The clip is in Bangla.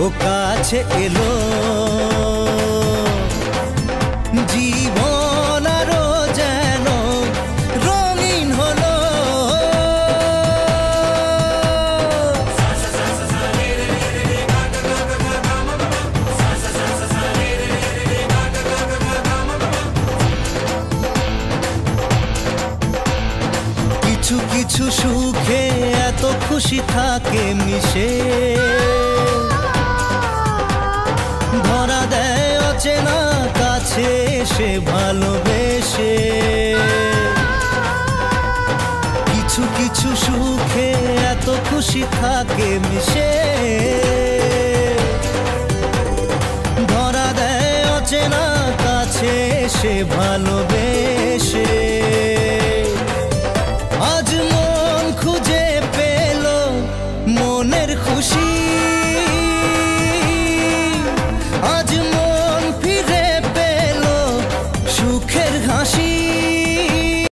কাছে এলো জীবন আরো যেন রঙিন হলো। কিছু কিছু সুখে এত খুশি থাকে মিশে, ধরা দেয় অচেনা কাছে সে ভালোবেসে। কিছু কিছু সুখে এত খুশি থাকে মিশে, ধরা দেয় অচেনা কাছে সে ভালোবেসে।